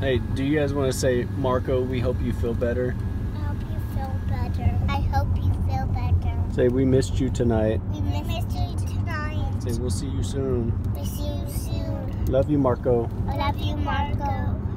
Hey, do you guys want to say, Marco, we hope you feel better? I hope you feel better. I hope you feel better. Say, we missed you tonight. We missed you tonight. Say, we'll see you soon. We see you soon. Love you, Marco. I love you, Marco.